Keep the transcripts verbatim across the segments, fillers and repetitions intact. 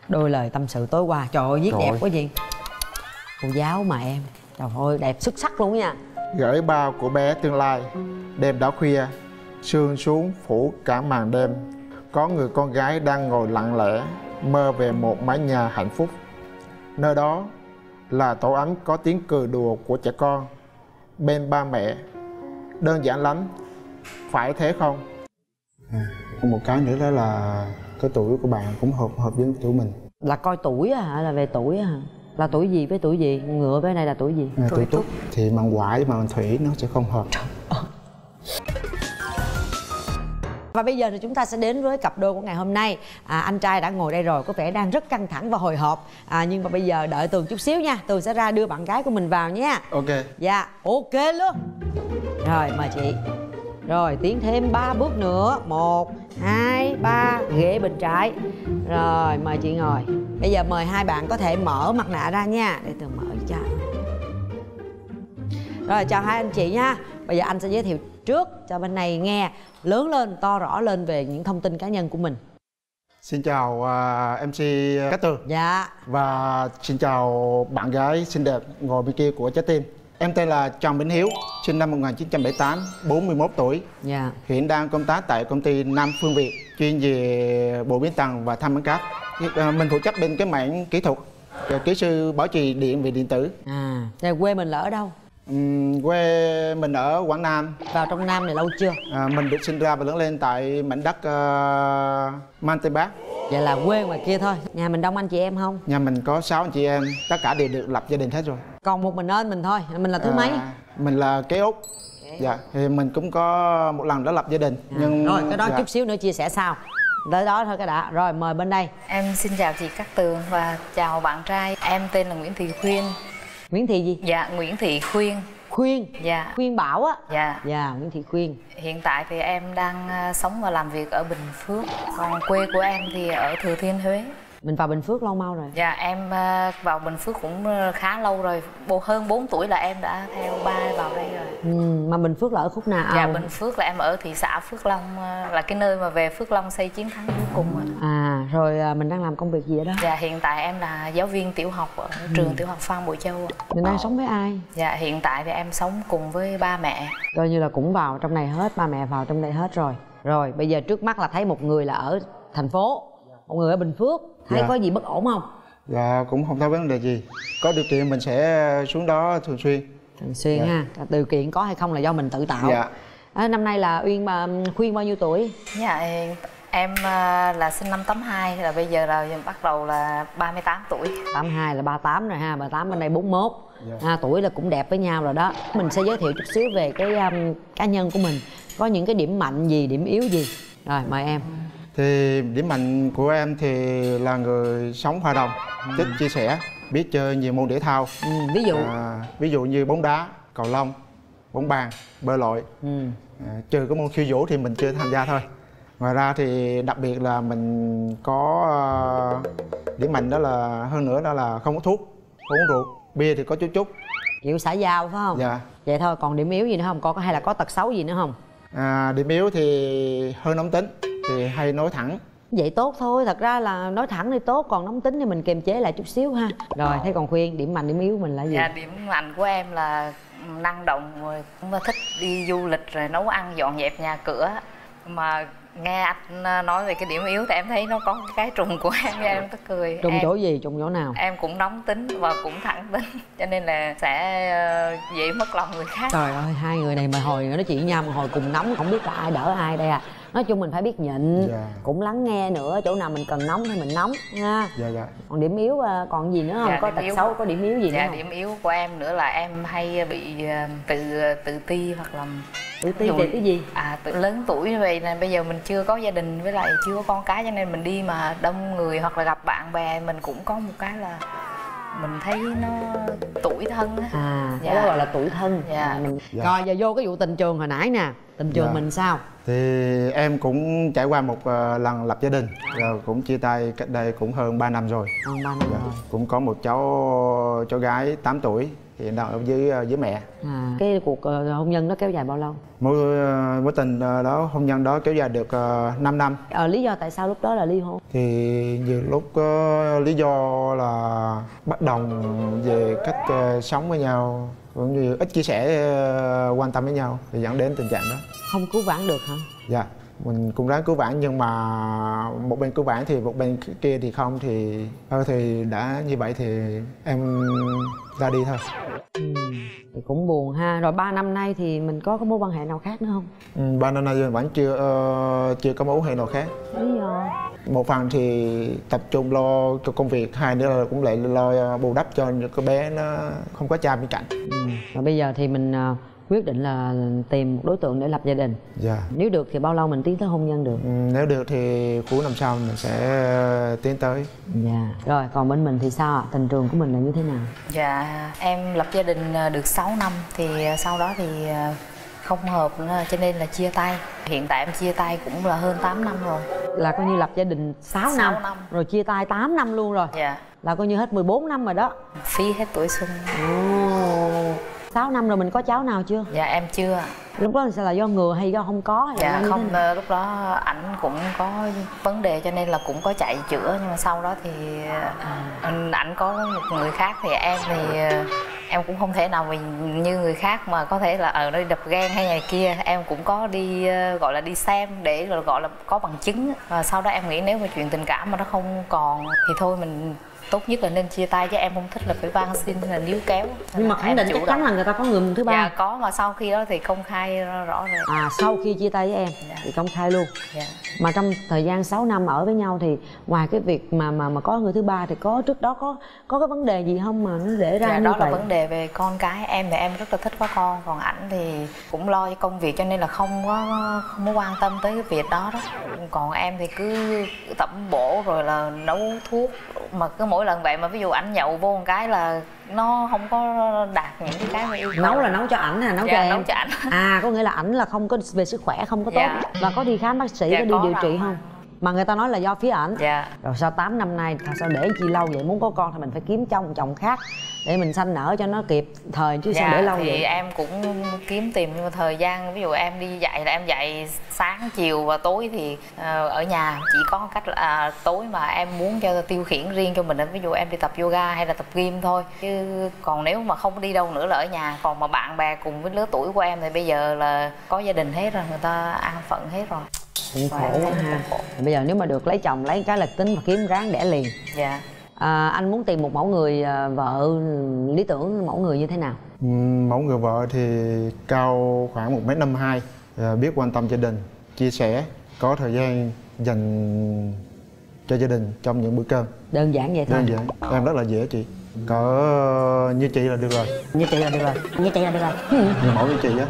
Đôi lời tâm sự tối qua. Trời ơi viết Trời đẹp ơi. quá gì. Cô giáo mà em. Trời ơi đẹp xuất sắc luôn nha. Gửi bao của bé tương lai. Đêm đã khuya, sương xuống phủ cả màn đêm. Có người con gái đang ngồi lặng lẽ, mơ về một mái nhà hạnh phúc. Nơi đó là tổ ấm có tiếng cười đùa của trẻ con bên ba mẹ. Đơn giản lắm, phải thế không? À, còn một cái nữa đó là cái tuổi của bạn cũng hợp hợp với tuổi mình. Là coi tuổi á hả? Là về tuổi á hả? Là tuổi gì với tuổi gì? Ngựa với này là tuổi gì? À, tuổi Tuất thì măng quả với măng thủy nó sẽ không hợp. Và bây giờ thì chúng ta sẽ đến với cặp đôi của ngày hôm nay. à, Anh trai đã ngồi đây rồi, có vẻ đang rất căng thẳng và hồi hộp. à, Nhưng mà bây giờ đợi Tường chút xíu nha. Tường sẽ ra đưa bạn gái của mình vào nha. Ok. Dạ, ok luôn. Rồi, mời chị. Rồi, tiến thêm ba bước nữa. Một, hai, ba. Ghế bên trái. Rồi, mời chị ngồi. Bây giờ mời hai bạn có thể mở mặt nạ ra nha. Để Tường mở cho. Rồi, chào hai anh chị nha. Bây giờ anh sẽ giới thiệu trước cho bên này nghe lớn lên, to rõ lên về những thông tin cá nhân của mình. Xin chào uh, em xê Cát Tường. Dạ. Và xin chào bạn gái xinh đẹp ngồi bên kia của trái tim. Em tên là Trần Bỉnh Hiếu, sinh năm một nghìn chín trăm bảy mươi tám, bốn mươi mốt tuổi. Dạ. Hiện đang công tác tại công ty Nam Phương Việt, chuyên về bộ biến tầng và thăm bán cáp. Mình phụ trách bên cái mảng kỹ thuật, kỹ sư bảo trì điện về điện tử. À, thế quê mình là ở đâu? Uhm, quê mình ở Quảng Nam. Vào trong Nam này lâu chưa? À, mình được sinh ra và lớn lên tại mảnh đất uh, Man Tây Bắc. Vậy là quê ngoài kia thôi. Nhà mình đông anh chị em không? Nhà mình có sáu anh chị em, tất cả đều được lập gia đình hết rồi. Còn một mình ơn mình thôi, mình là thứ à, mấy? Mình là kế út. Okay. Dạ, thì mình cũng có một lần đã lập gia đình. À, nhưng rồi cái đó dạ. chút xíu nữa chia sẻ sau. Tới đó thôi cái đã. Rồi mời bên đây. Em xin chào chị Cát Tường và chào bạn trai. Em tên là Nguyễn Thị Khuyên. Nguyễn Thị gì? Dạ, Nguyễn Thị Khuyên. Khuyên. Dạ. Khuyên Bảo á. Dạ. Dạ, Nguyễn Thị Khuyên. Hiện tại thì em đang sống và làm việc ở Bình Phước. Còn quê của em thì ở Thừa Thiên Huế. Mình vào Bình Phước lâu mau rồi? Dạ, em vào Bình Phước cũng khá lâu rồi. Bộ hơn bốn tuổi là em đã theo ba vào đây rồi. Ừ, mà Bình Phước là ở khúc nào? Dạ, Bình Phước là em ở thị xã Phước Long, là cái nơi mà về Phước Long xây chiến thắng cuối cùng. À, rồi mình đang làm công việc gì ở đó? Dạ, hiện tại em là giáo viên tiểu học ở ừ. trường tiểu học Phan Bội Châu. Mình đang sống với ai? Dạ, hiện tại thì em sống cùng với ba mẹ. Coi như là cũng vào trong này hết, ba mẹ vào trong đây hết rồi. Rồi, bây giờ trước mắt là thấy một người là ở thành phố, một người ở Bình Phước. Thấy dạ. có gì bất ổn không? Dạ, cũng không có vấn đề gì. Có điều kiện mình sẽ xuống đó thường xuyên. Thường xuyên dạ. ha. Điều kiện có hay không là do mình tự tạo. Dạ. À, năm nay là Uyên mà Khuyên bao nhiêu tuổi? Dạ, em là sinh năm tám hai, là bây giờ là bắt đầu là ba mươi tám tuổi. tám hai là ba mươi tám rồi ha, ba mươi tám bên đây bốn mươi mốt. Dạ. À, tuổi là cũng đẹp với nhau rồi đó. Mình sẽ giới thiệu chút xíu về cái um, cá nhân của mình. Có những cái điểm mạnh gì, điểm yếu gì. Rồi, mời em. Thì điểm mạnh của em thì là người sống hòa đồng, ừ. thích chia sẻ, biết chơi nhiều môn thể thao. Ừ, ví dụ à, ví dụ như bóng đá, cầu lông, bóng bàn, bơi lội. ừ. à, trừ cái môn khiêu vũ thì mình chưa tham gia thôi. Ngoài ra thì đặc biệt là mình có uh, điểm mạnh đó là hơn nữa đó là không có thuốc, không uống rượu, bia thì có chút chút. Kiểu xã giao phải không? Dạ. Vậy thôi, còn điểm yếu gì nữa không? Có hay là có tật xấu gì nữa không? À, điểm yếu thì hơi nóng tính, thì hay nói thẳng. Vậy tốt thôi, thật ra là nói thẳng thì tốt, còn nóng tính thì mình kiềm chế lại chút xíu ha. Rồi, thế còn Khuyên, điểm mạnh điểm yếu mình là gì? Dạ, điểm mạnh của em là năng động, rồi cũng thích đi du lịch, rồi nấu ăn, dọn dẹp nhà cửa. Mà nghe anh nói về cái điểm yếu thì em thấy nó có cái trùng của em, em có cười. Trùng em, chỗ gì, trùng chỗ nào? Em cũng nóng tính và cũng thẳng tính, cho nên là sẽ dễ mất lòng người khác. Trời ơi, hai người này mà hồi nói chuyện với nhau mà hồi cùng nóng, không biết là ai đỡ ai đây à. Nói chung mình phải biết nhịn, yeah. cũng lắng nghe nữa, chỗ nào mình cần nóng thì mình nóng nha. Dạ, dạ. Còn điểm yếu còn gì nữa không? Dạ, có tật yếu, xấu, có điểm yếu gì dạ, nữa không? Điểm yếu của em nữa là em hay bị tự tự ti hoặc là tự ti về cái gì? À, tự lớn tuổi như vậy là bây giờ mình chưa có gia đình với lại chưa có con cái, cho nên mình đi mà đông người hoặc là gặp bạn bè mình cũng có một cái là mình thấy nó tủi thân á. À, dạ. đó gọi là tủi thân. Dạ. À, mình... dạ. Rồi giờ vô cái vụ tình trường hồi nãy nè, tình trường dạ. mình sao? Thì em cũng trải qua một uh, lần lập gia đình, rồi cũng chia tay cách đây cũng hơn ba năm rồi. Hơn ba năm Dạ. rồi. Cũng có một cháu cháu gái tám tuổi hiện đang ở dưới với mẹ. À, cái cuộc uh, hôn nhân đó kéo dài bao lâu? Mối uh, mối tình uh, đó hôn nhân đó kéo dài được uh, năm năm. Ờ, lý do tại sao lúc đó là ly hôn? Thì nhiều lúc có lý do là bất đồng về cách uh, sống với nhau, cũng như ít chia sẻ uh, quan tâm với nhau thì dẫn đến tình trạng đó. Không cứu vãn được hả? Dạ, mình cũng ráng cứu vãn nhưng mà một bên cứu vãn thì một bên kia thì không, thì thôi thì đã như vậy thì em ra đi thôi. Ừ, thì cũng buồn ha. Rồi ba năm nay thì mình có cái mối quan hệ nào khác nữa không? Ừ, ba năm nay mình vẫn chưa uh, chưa có mối quan hệ nào khác. Lý do? Một phần thì tập trung lo cho công việc, hai nữa là cũng lại lo bù đắp cho những cái bé nó không có cha bên cạnh. Ừ. Và bây giờ thì mình uh, quyết định là tìm một đối tượng để lập gia đình. Dạ. Nếu được thì bao lâu mình tiến tới hôn nhân được? Ừ, nếu được thì cuối năm sau mình sẽ tiến tới. Dạ. Rồi còn bên mình thì sao ạ? Tình trường của mình là như thế nào? Dạ em lập gia đình được sáu năm thì sau đó thì không hợp nữa, cho nên là chia tay. Hiện tại em chia tay cũng là hơn tám năm rồi. Là coi như lập gia đình sáu năm, năm rồi chia tay tám năm luôn rồi. Dạ. Là coi như hết mười bốn năm rồi đó. Phí hết tuổi xuân. Ồ, sáu năm rồi mình có cháu nào chưa? Dạ em chưa. Lúc đó sẽ là do ngừa hay do không có hay là Dạ như không, thế nào? lúc đó ảnh cũng có vấn đề cho nên là cũng có chạy chữa, nhưng mà sau đó thì à. ảnh có một người khác thì em thì em cũng không thể nào mình như người khác mà có thể là ở đây đập ghen hay này kia. Em cũng có đi gọi là đi xem để gọi là có bằng chứng, và sau đó em nghĩ nếu mà chuyện tình cảm mà nó không còn thì thôi mình tốt nhất là nên chia tay, chứ em không thích là phải van xin là níu kéo. Nhưng mà khẳng định chắc chắn là người ta có người thứ ba. Dạ có, mà sau khi đó thì công khai rõ rồi. À, sau khi chia tay với em dạ. thì công khai luôn. Dạ. Mà trong thời gian sáu năm ở với nhau thì ngoài cái việc mà mà mà có người thứ ba thì có trước đó có có cái vấn đề gì không mà nó để ra dạ, như đó vậy? Là vấn đề về con cái. Em thì em rất là thích có con, còn ảnh thì cũng lo cho công việc cho nên là không có không có quan tâm tới cái việc đó đó. Còn em thì cứ tẩm bổ rồi là nấu thuốc, mà cứ mỗi lần vậy mà ví dụ ảnh nhậu vô một cái là nó không có đạt những cái cái mà yêu cầu. Nấu là nấu cho ảnh hay nấu dạ, cho em? Nấu cho ảnh. À, có nghĩa là ảnh là không có về sức khỏe không có tốt. Dạ. Và có đi khám bác sĩ, dạ, có đi có điều trị rồi. không? Mà người ta nói là do phía ảnh. Dạ. Rồi sau tám năm nay sao để chi lâu vậy? Muốn có con thì mình phải kiếm chồng chồng khác để mình sanh nở cho nó kịp thời chứ. dạ, sao để lâu thì vậy? Em cũng kiếm tìm, nhưng mà thời gian ví dụ em đi dạy là em dạy sáng chiều và tối thì uh, ở nhà chỉ có cách là uh, tối mà em muốn cho tiêu khiển riêng cho mình, ví dụ em đi tập yoga hay là tập gym thôi, chứ còn nếu mà không đi đâu nữa là ở nhà. Còn mà bạn bè cùng với lứa tuổi của em thì bây giờ là có gia đình hết rồi, người ta an phận hết rồi. Cũng khổ quá ha. Bây giờ nếu mà được lấy chồng lấy cái là tính và kiếm ráng đẻ liền. Dạ. À, anh muốn tìm một mẫu người à, vợ lý tưởng mẫu người như thế nào? Ừ, mẫu người vợ thì cao khoảng một mét năm mươi hai, biết quan tâm gia đình, chia sẻ, có thời gian dành cho gia đình trong những bữa cơm. Đơn giản vậy thôi. Đơn giản, em rất là dễ chị. Cỡ như chị là được rồi. Như chị là được rồi. Như chị là được rồi. Như mẫu như chị á.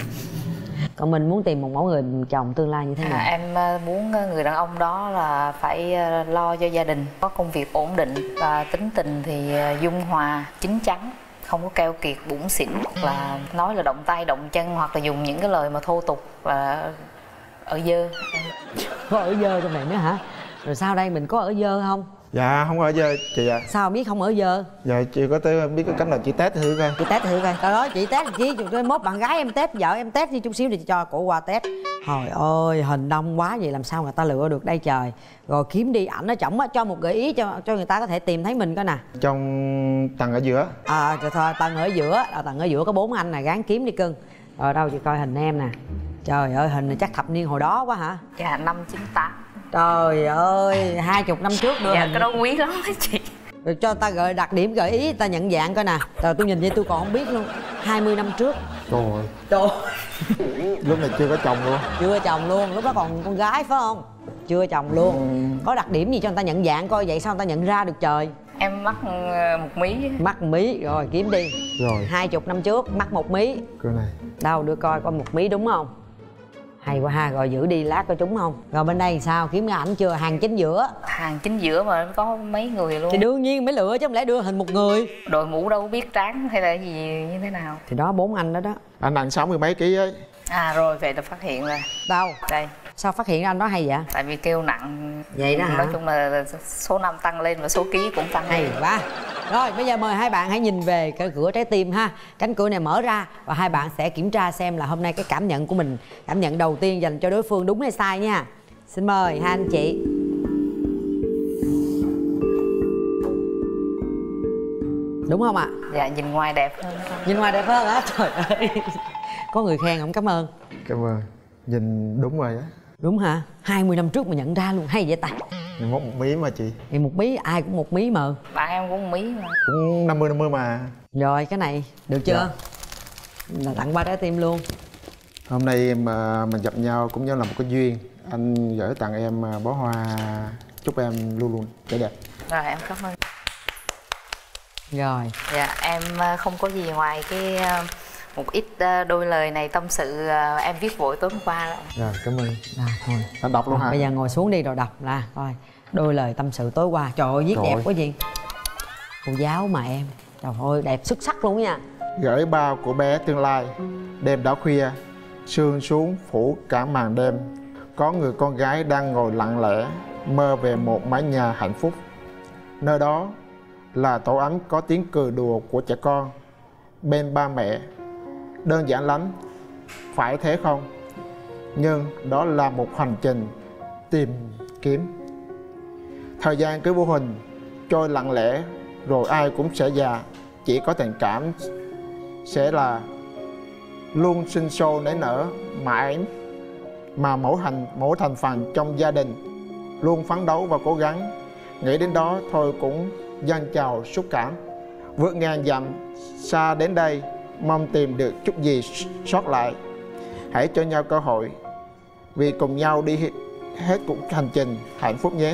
Còn mình muốn tìm một mẫu người chồng tương lai như thế nào? À, em muốn người đàn ông đó là phải lo cho gia đình, có công việc ổn định và tính tình thì dung hòa, chín chắn, không có keo kiệt, bủn xỉn, là nói là động tay động chân, hoặc là dùng những cái lời mà thô tục và ở dơ. Có ở dơ trong này nữa hả? Rồi sau đây mình có ở dơ không? Dạ không ở dơ chị ạ. À. Sao biết không ở dơ? Dạ chị có tới biết cái cách là chị test thử coi. Chị test thử coi. Trời ơi chị test chi? Rồi mốt bạn gái em test, vợ em test đi chút xíu thì cho cổ qua test. Trời ơi hình đông quá vậy làm sao người ta lựa được đây trời. Rồi kiếm đi ảnh ở trỏng á, cho một gợi ý cho cho người ta có thể tìm thấy mình coi nè. Trong tầng ở giữa. À rồi thôi tầng ở giữa, à, tầng ở giữa có bốn anh này, gắng kiếm đi cưng. Rồi đâu chị coi hình em nè. Trời ơi hình này chắc thập niên hồi đó quá hả? Dạ năm chín tám. Trời ơi hai chục năm trước đưa dạ, hình. Cái đó quý lắm đó chị. Rồi cho ta gợi đặc điểm gợi ý ta nhận dạng coi nè. Rồi tôi nhìn vậy tôi còn không biết luôn. Hai mươi năm trước. Trời ơi. Trời. Lúc này chưa có chồng luôn. Chưa chồng luôn, lúc đó còn con gái phải không? Chưa chồng luôn. Ừ. Có đặc điểm gì cho người ta nhận dạng coi, vậy sao người ta nhận ra được trời? Em mắc một mí. Mắc mí, rồi kiếm đi. Rồi. Hai chục năm trước mắc một mí. Coi này. Đâu đưa coi coi một mí đúng không? Hay quá ha, rồi giữ đi lát coi trúng không? Rồi bên đây sao, kiếm cái ảnh chưa? Hàng chính giữa. Hàng chính giữa mà có mấy người luôn. Thì đương nhiên mới lựa chứ không lẽ đưa hình một người. Đội mũ đâu biết trắng hay là gì như thế nào. Thì đó bốn anh đó đó. Anh nặng sáu mươi mấy ký ấy. À rồi, vậy là phát hiện rồi. Đâu? Đây. Sao phát hiện anh đó hay vậy? Tại vì kêu nặng. Vậy đó hả? Nói chung là số năm tăng lên và số ký cũng tăng Hay lên. quá. Rồi bây giờ mời hai bạn hãy nhìn về cái cửa trái tim ha. Cánh cửa này mở ra và hai bạn sẽ kiểm tra xem là hôm nay cái cảm nhận của mình, cảm nhận đầu tiên dành cho đối phương đúng hay sai nha. Xin mời hai anh chị. Đúng không ạ? Dạ, nhìn ngoài đẹp hơn. Nhìn ngoài đẹp hơn hả? Trời ơi. Có người khen không? Cảm ơn. Cảm ơn. Nhìn đúng rồi á. Đúng hả? hai mươi năm trước mà nhận ra luôn, hay vậy ta? Mình mốt một mí mà chị. Thì một mí, ai cũng một mí mà. Bạn em cũng mí mà. Cũng năm mươi năm mươi mà. Rồi cái này được chưa? Dạ. Là tặng ba trái tim luôn. Hôm nay mà mình gặp nhau cũng như là một cái duyên. Anh gửi tặng em bó hoa, chúc em luôn luôn trẻ đẹp. Rồi em cảm ơn. Rồi. Dạ em không có gì ngoài cái một ít đôi lời này tâm sự em viết vội tối hôm qua. Rồi cảm ơn. À, thôi. Anh đọc luôn à, hả? Bây giờ ngồi xuống đi rồi đọc là coi đôi lời tâm sự tối qua. Trời ơi viết Trời đẹp ơi. quá gì. Cô giáo mà em. Trời ơi đẹp xuất sắc luôn nha. Gửi bao của bé tương lai. Đêm đã khuya, sương xuống phủ cả màn đêm. Có người con gái đang ngồi lặng lẽ, mơ về một mái nhà hạnh phúc. Nơi đó là tổ ấm có tiếng cười đùa của trẻ con bên ba mẹ. Đơn giản lắm, phải thế không? Nhưng đó là một hành trình tìm kiếm. Thời gian cứ vô hình trôi lặng lẽ, rồi ai cũng sẽ già. Chỉ có tình cảm sẽ là luôn sinh sôi nảy nở mãi, mà mỗi hành mỗi thành phần trong gia đình luôn phấn đấu và cố gắng. Nghĩ đến đó thôi cũng dâng trào xúc cảm. Vượt ngàn dặm xa đến đây, mong tìm được chút gì sót lại. Hãy cho nhau cơ hội, vì cùng nhau đi hết cuộc hành trình hạnh phúc nhé.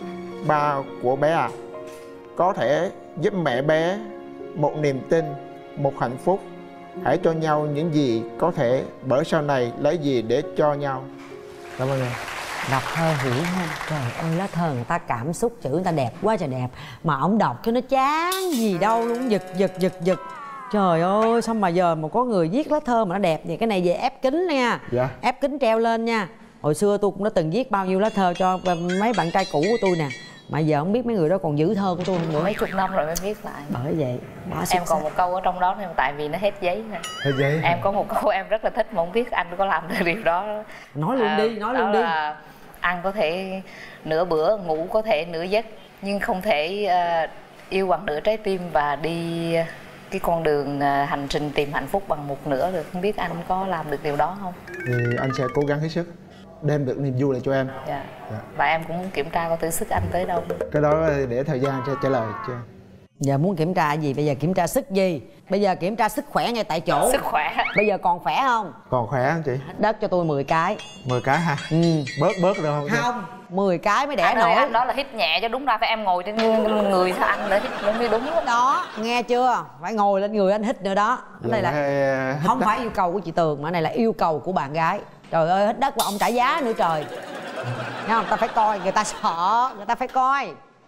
Ba của bé à, có thể giúp mẹ bé một niềm tin, một hạnh phúc. Hãy cho nhau những gì có thể, bởi sau này lấy gì để cho nhau. Cảm ơn em. Đọc thơ hiểu không? Trời ơi lá thơ người ta cảm xúc, chữ người ta đẹp quá trời đẹp. Mà ổng đọc cho nó chán gì đâu luôn, giật giật giật giật. Trời ơi sao mà giờ mà có người viết lá thơ mà nó đẹp vậy. Cái này về ép kính nha. Dạ. Ép kính treo lên nha. Hồi xưa tôi cũng đã từng viết bao nhiêu lá thơ cho mấy bạn trai cũ của tôi nè. Mà giờ không biết mấy người đó còn giữ thơ của tôi không nữa. Mấy chục năm rồi mới viết lại. Bởi vậy quá Em còn một câu ở trong đó nhưng tại vì nó hết giấy rồi. Hết giấy. Em có một câu em rất là thích mà không biết anh có làm được điều đó. Nói luôn à, đi, nói đó luôn đi. Là ăn có thể nửa bữa, ngủ có thể nửa giấc, nhưng không thể uh, yêu bằng nửa trái tim và đi cái con đường uh, hành trình tìm hạnh phúc bằng một nửa được. Không biết anh có làm được điều đó không? Thì anh sẽ cố gắng hết sức đem được niềm vui lại cho em. Dạ. Dạ. Và em cũng muốn kiểm tra coi thử sức anh tới đâu. Cái đó để thời gian cho trả lời cho em. Giờ muốn kiểm tra gì? Bây giờ kiểm tra sức gì? Bây giờ kiểm tra sức khỏe ngay tại chỗ. Sức khỏe. Bây giờ còn khỏe không? Còn khỏe không chị? Đất cho tôi mười cái. mười cái ha? Ừ. Bớt bớt được không chị? Không, mười cái mới đẻ Anh ơi, nổi. anh đó là hít nhẹ cho đúng ra, phải em ngồi trên người sao anh để hít nó mới đúng. Đó, nghe chưa? Phải ngồi lên người anh hít nữa đó. Cái này là là không phải yêu cầu của chị Tường mà cái này là yêu cầu của bạn gái. Trời ơi hít đất và ông trả giá nữa trời. Thấy không? Ta phải coi, người ta sợ, người ta phải coi.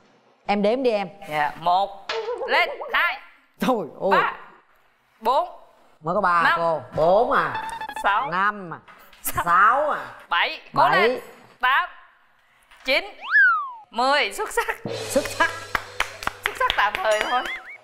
Em đếm đi em. Dạ, một lên, hai, Trời ơi. ba, bốn, Mới có ba năm. cô. Bốn à. sáu, Năm à. Sáu à. bảy, cố Bảy. lên, tám, chín, mười, xuất sắc. Xuất sắc. Xuất sắc tạm thời thôi.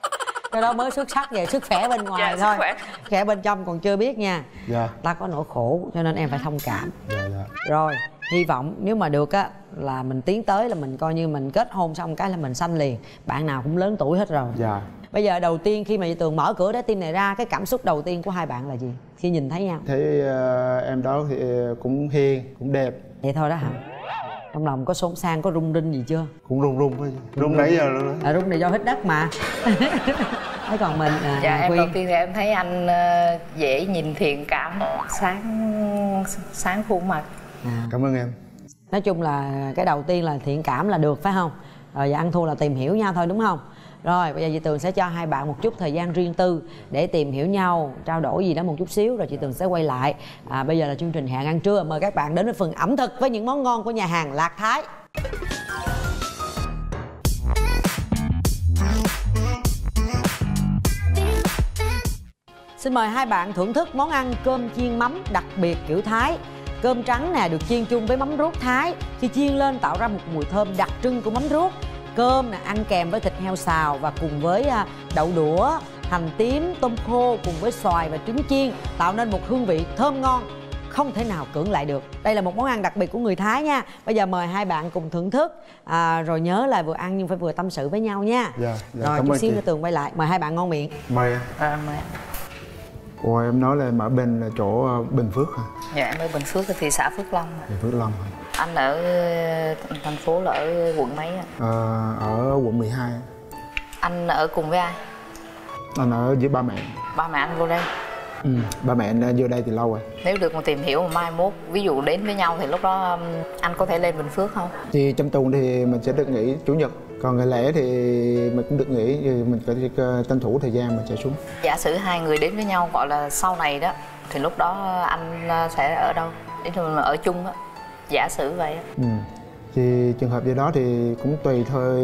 Cái đó mới xuất sắc về sức khỏe bên ngoài Dạ, sức thôi. khỏe. Khỏe bên trong còn chưa biết nha. Dạ. Ta có nỗi khổ cho nên em phải thông cảm. Dạ dạ. Rồi, hy vọng nếu mà được á là mình tiến tới là mình coi như mình kết hôn xong cái là mình sanh liền. Bạn nào cũng lớn tuổi hết rồi. Dạ. Bây giờ đầu tiên khi mà chị Tường mở cửa trái tim này ra, cái cảm xúc đầu tiên của hai bạn là gì khi nhìn thấy nhau? Thấy uh, em đó thì cũng hiền, cũng đẹp. Vậy thôi đó hả? Trong lòng có xôn xang, có rung rinh gì chưa? Cũng run run thôi. Run nãy giờ luôn đó. À, rung này do hít đất mà. Thế còn mình à, Dạ, em Quyên. đầu tiên thì em thấy anh ờ, dễ nhìn, thiện cảm, sáng sáng khuôn mặt. À. Cảm ơn em. Nói chung là cái đầu tiên là thiện cảm là được phải không? Rồi và ăn thua là tìm hiểu nhau thôi đúng không? Rồi bây giờ chị Tường sẽ cho hai bạn một chút thời gian riêng tư để tìm hiểu nhau, trao đổi gì đó một chút xíu rồi chị Tường sẽ quay lại. À, bây giờ là chương trình Hẹn Ăn Trưa, mời các bạn đến với phần ẩm thực với những món ngon của nhà hàng Lạc Thái. xin mời hai bạn thưởng thức món ăn cơm chiên mắm đặc biệt kiểu Thái. Cơm trắng nè được chiên chung với mắm ruốc Thái. Khi chiên lên tạo ra một mùi thơm đặc trưng của mắm ruốc. Cơm nè ăn kèm với thịt heo xào và cùng với đậu đũa, hành tím, tôm khô cùng với xoài và trứng chiên tạo nên một hương vị thơm ngon không thể nào cưỡng lại được. Đây là một món ăn đặc biệt của người Thái nha. Bây giờ mời hai bạn cùng thưởng thức, à, rồi nhớ là vừa ăn nhưng phải vừa tâm sự với nhau nha. Dạ, dạ, rồi chút xíu nữa Tường quay lại. Mời hai bạn ngon miệng. Mời. À, mời. Ủa em nói là em ở bên là chỗ Bình Phước hả? Dạ em ở Bình Phước, thị xã Phước Long. Bình Phước Long hả? Anh ở thành phố là ở quận mấy ạ? À, ở quận mười hai. Anh ở cùng với ai? Anh ở với ba mẹ. Ba mẹ anh vô đây? Ừ, ba mẹ anh vô đây từ lâu rồi. Nếu được một tìm hiểu mà mai mốt ví dụ đến với nhau thì lúc đó anh có thể lên Bình Phước không? Thì trong tuần thì mình sẽ được nghỉ chủ nhật, còn ngày lễ thì mình cũng được nghỉ, thì mình phải tranh thủ thời gian mình chạy xuống. Giả sử hai người đến với nhau gọi là sau này đó thì lúc đó anh sẽ ở đâu? Đến mình ở chung á, giả sử vậy á. Ừ. Thì trường hợp như đó thì cũng tùy thôi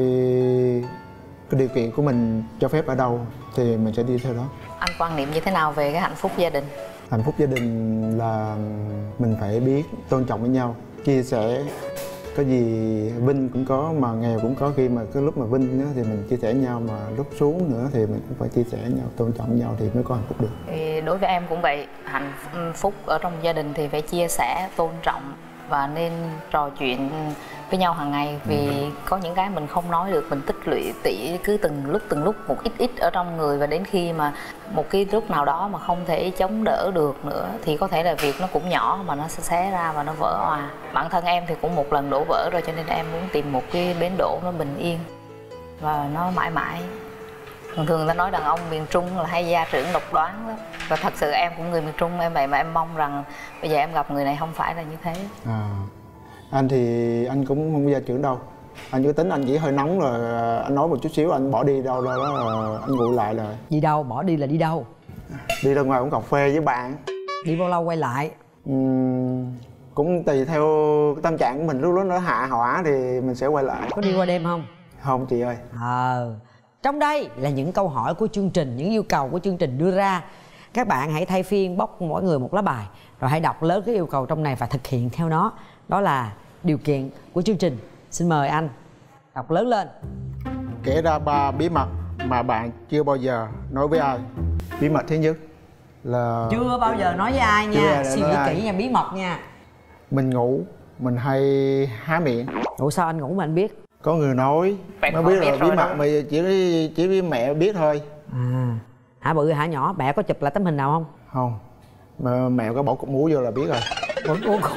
cái điều kiện của mình cho phép ở đâu thì mình sẽ đi theo đó. Anh quan niệm như thế nào về cái hạnh phúc gia đình? Hạnh phúc gia đình là mình phải biết tôn trọng với nhau, chia sẻ. Có gì vinh cũng có mà nghèo cũng có, khi mà cái lúc mà vinh thì mình chia sẻ nhau, mà lúc xuống nữa thì mình cũng phải chia sẻ nhau, tôn trọng nhau thì mới có hạnh phúc được. Thì đối với em cũng vậy, hạnh phúc ở trong gia đình thì phải chia sẻ, tôn trọng và nên trò chuyện với nhau hàng ngày. Vì ừ. có những cái mình không nói được, mình tích lũy tỉ cứ từng lúc từng lúc một ít ít ở trong người, và đến khi mà một cái lúc nào đó mà không thể chống đỡ được nữa thì có thể là việc nó cũng nhỏ mà nó sẽ xé ra và nó vỡ òa. Bản thân em thì cũng một lần đổ vỡ rồi, cho nên em muốn tìm một cái bến đỗ nó bình yên và nó mãi mãi. Thường thường ta nói đàn ông miền Trung là hay gia trưởng độc đoán lắm, và thật sự em cũng người miền Trung em vậy, mà em mong rằng bây giờ em gặp người này không phải là như thế. À, anh thì anh cũng không gia trưởng đâu, anh cứ tính anh chỉ hơi nóng rồi anh nói một chút xíu anh bỏ đi đâu đó, đó anh nguội lại rồi. Đi đâu? Bỏ đi là đi đâu? Đi ra ngoài uống cà phê với bạn. Đi bao lâu quay lại? Uhm, cũng tùy theo tâm trạng của mình, lúc đó nó hạ hỏa thì mình sẽ quay lại. Có đi qua đêm không? Không chị ơi. Ờ à, trong đây là những câu hỏi của chương trình, những yêu cầu của chương trình đưa ra. Các bạn hãy thay phiên bóc mỗi người một lá bài, rồi hãy đọc lớn cái yêu cầu trong này và thực hiện theo nó. Đó là điều kiện của chương trình. Xin mời anh đọc lớn lên. Kể ra ba bí mật mà bạn chưa bao giờ nói với ai. Bí mật thứ nhất là chưa bao giờ nói với ai nha, suy nghĩ kỹ nha, bí mật nha. Mình ngủ mình hay há miệng. Ủa sao anh ngủ mà anh biết? Có người nói nó biết rồi, bí mật mà chỉ chỉ biết mẹ biết thôi. À, hả bự hả nhỏ? Mẹ có chụp lại tấm hình nào không? Không, mà mẹ có bỏ cục muối vô là biết rồi. Ủa, ủa,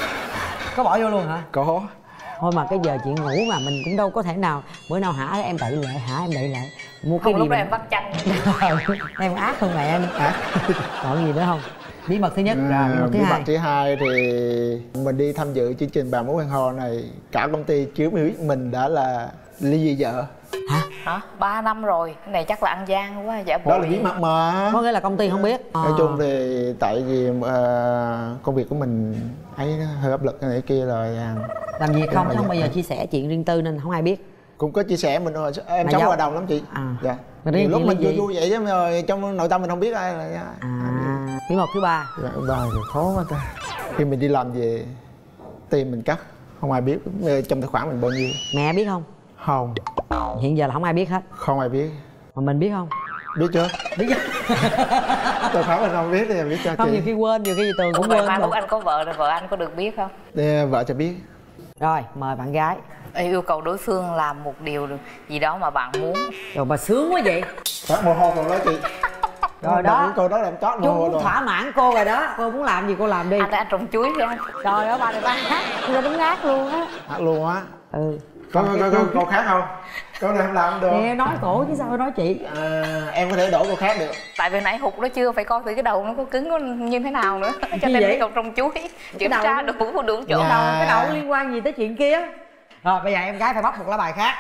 có bỏ vô luôn hả? Có. Thôi mà cái giờ chuyện ngủ mà mình cũng đâu có thể nào bữa nào hả em đợi lại, hả em đợi lại mua cái không, gì lúc mà em bắt chanh. em ác hơn mẹ em. Ác. Còn gì nữa không? Bí mật thứ nhất à, rồi, bí mật thứ bí hai. mật thứ hai thì mình đi tham dự chương trình Bà Mối Hẹn Hò này, cả công ty chưa biết mình đã là ly dị vợ. Hả? Hả? ba năm rồi, cái này chắc là ăn gian quá, giả bộ. Đó là bí mật mà. Có nghĩa là công ty không biết. Nói à. chung thì tại vì uh, công việc của mình ấy hơi áp lực cái này kia rồi. Làm gì không, không bao giờ chia sẻ chuyện riêng tư nên không ai biết. Cũng có chia sẻ mình rồi, em mà sống giấu. hòa đồng lắm chị. À. Dạ. Nhiều lúc mình vui vui vậy chứ mà trong nội tâm mình không biết ai là. À. Bí mật thứ ba. Dạ, ba rồi khó quá ta. Khi mình đi làm về tiền mình cắt, không ai biết trong tài khoản mình bao nhiêu. Mẹ biết không? Không. Hiện giờ là không ai biết hết. Không ai biết. Mà mình biết không? Biết chưa? Biết chưa? Tài khoản mình không biết thì biết cho không, chị. nhiều khi quên, nhiều khi gì Tường cũng quên. Mai lúc anh có vợ rồi vợ anh có được biết không? Để vợ cho biết. Rồi mời bạn gái. Yêu cầu đối phương làm một điều gì đó mà bạn muốn. Rồi bà sướng quá vậy. Phát mồ hôi còn đó chị. Rồi đó, cô đó làm chót mồ hôi rồi. Thỏa mãn cô rồi đó, cô muốn làm gì cô làm đi. Anh đã trồng chuối phải không? Trời ơi bà này ba hát, tôi đứng hát luôn á. Hát luôn á. Ừ. Có có có câu khác không? Câu này không làm được. Nè nói cổ chứ sao nói chị. À, em có thể đổ câu khác được. Tại vì nãy hụt đó chưa, phải coi thử cái đầu nó có cứng nó như thế nào nữa. Cho nên mới cầu trồng chuối. Kiểm tra đủ đủ chỗ. Cái đầu, cái đầu liên quan gì tới chuyện kia. Rồi bây giờ em gái phải bóc một lá bài khác.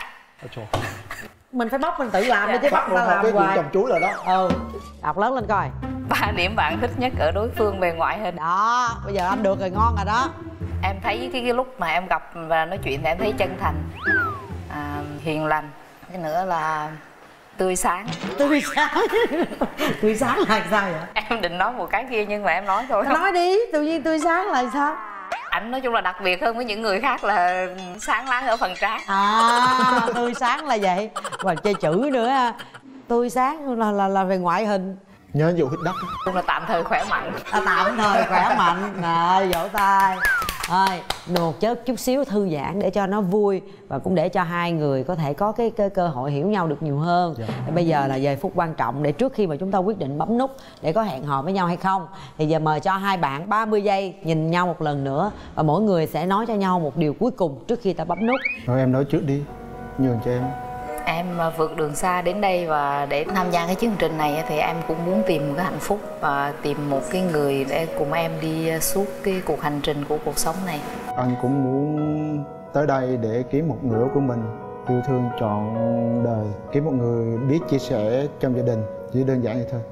Mình phải bóc mình tự làm đi chứ bắt người ta làm hoài. Trồng chuối rồi đó. Ừ. Đọc lớn lên coi. Ba điểm bạn thích nhất ở đối phương về ngoại hình. Đó, bây giờ anh được rồi, ngon rồi đó. Em thấy cái, cái lúc mà em gặp và nói chuyện thì em thấy chân thành, à, hiền lành. Cái nữa là Tươi sáng. Tươi sáng. Tươi sáng là sao vậy? Em định nói một cái kia nhưng mà em nói thôi. Nói đi, tự nhiên tươi sáng là sao? Ảnh nói chung là đặc biệt hơn với những người khác là sáng láng ở phần trán. À, tươi sáng là vậy. Và chơi chữ nữa ha. Tươi sáng là là, là về ngoại hình. Nhớ vụ hít đất. Chung là tạm thời khỏe mạnh. À, tạm thời khỏe mạnh. Rồi, vỗ tay. Rồi, một chút chút xíu thư giãn để cho nó vui và cũng để cho hai người có thể có cái, cái cơ hội hiểu nhau được nhiều hơn. Dạ. Bây giờ là giây phút quan trọng để trước khi mà chúng ta quyết định bấm nút để có hẹn hò với nhau hay không, thì giờ mời cho hai bạn ba mươi giây nhìn nhau một lần nữa và mỗi người sẽ nói cho nhau một điều cuối cùng trước khi ta bấm nút. Rồi em nói trước đi, nhường cho em. Em vượt đường xa đến đây và để tham gia cái chương trình này thì em cũng muốn tìm một cái hạnh phúc và tìm một cái người để cùng em đi suốt cái cuộc hành trình của cuộc sống này. Anh cũng muốn tới đây để kiếm một nửa của mình, yêu thương trọn đời, kiếm một người biết chia sẻ trong gia đình, chỉ đơn giản vậy thôi.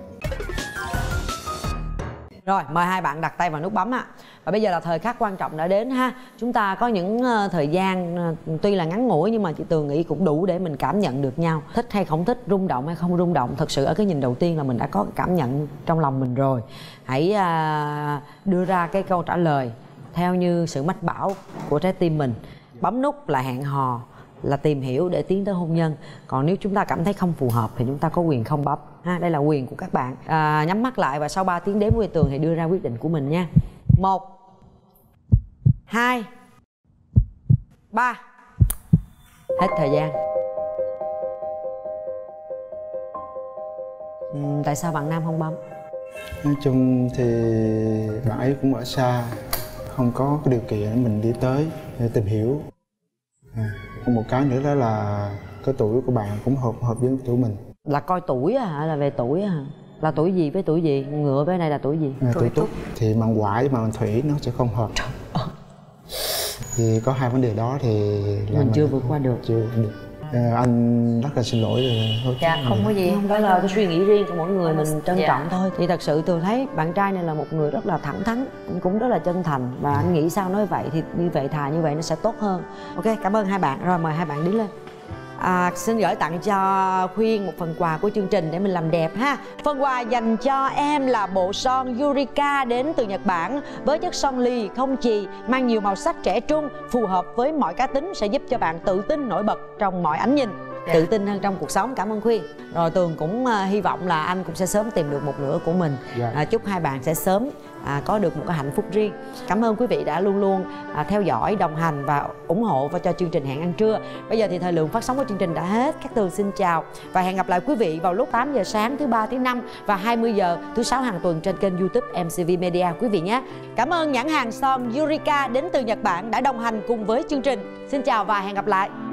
Rồi, mời hai bạn đặt tay vào nút bấm ạ. Và bây giờ là thời khắc quan trọng đã đến ha. Chúng ta có những thời gian tuy là ngắn ngủi nhưng mà chị Tường nghĩ cũng đủ để mình cảm nhận được nhau. Thích hay không thích, rung động hay không rung động, thật sự ở cái nhìn đầu tiên là mình đã có cảm nhận trong lòng mình rồi. Hãy à, đưa ra cái câu trả lời theo như sự mách bảo của trái tim mình. Bấm nút là hẹn hò, là tìm hiểu để tiến tới hôn nhân. Còn nếu chúng ta cảm thấy không phù hợp thì chúng ta có quyền không bấm ha. Đây là quyền của các bạn. À, nhắm mắt lại và sau ba tiếng đếm của Tường thì đưa ra quyết định của mình nha. Một, hai, ba. Hết thời gian. Ừ, tại sao bạn nam không bấm? Nói chung thì bạn ấy cũng ở xa, không có cái điều kiện để mình đi tới để tìm hiểu. À, còn một cái nữa đó là cái tuổi của bạn cũng hợp hợp với tuổi mình. Là coi tuổi hả? Là về tuổi hả? Là tuổi gì với tuổi gì? Ngựa với này là tuổi gì? À, tuổi Tuất. Thì măng quả với măng thủy nó sẽ không hợp. Thì có hai vấn đề đó thì là mình chưa vượt qua được. Chưa được. À, anh rất là xin lỗi rồi thôi. Dạ không có gì. Không, đó là cái suy nghĩ riêng của mỗi người, mình trân dạ. trọng thôi. Thì thật sự Tường thấy bạn trai này là một người rất là thẳng thắn, cũng rất là chân thành. Và anh nghĩ sao nói vậy thì như vậy, thà như vậy nó sẽ tốt hơn. Ok, cảm ơn hai bạn. Rồi mời hai bạn đứng lên. À, xin gửi tặng cho Khuyên một phần quà của chương trình để mình làm đẹp ha. Phần quà dành cho em là bộ son Yurika đến từ Nhật Bản với chất son lì không chì, mang nhiều màu sắc trẻ trung, phù hợp với mọi cá tính, sẽ giúp cho bạn tự tin nổi bật trong mọi ánh nhìn, yeah. tự tin hơn trong cuộc sống. Cảm ơn Khuyên. Rồi Tường cũng uh, hy vọng là anh cũng sẽ sớm tìm được một nửa của mình. yeah. à, Chúc hai bạn sẽ sớm À, có được một cái hạnh phúc riêng. Cảm ơn quý vị đã luôn luôn à, theo dõi, đồng hành và ủng hộ và cho chương trình Hẹn Ăn Trưa. Bây giờ thì thời lượng phát sóng của chương trình đã hết. Các Tường xin chào và hẹn gặp lại quý vị vào lúc tám giờ sáng thứ ba, thứ năm và hai mươi giờ thứ sáu hàng tuần trên kênh YouTube em xê vê Media quý vị nhé. Cảm ơn nhãn hàng son Yurika đến từ Nhật Bản đã đồng hành cùng với chương trình. Xin chào và hẹn gặp lại.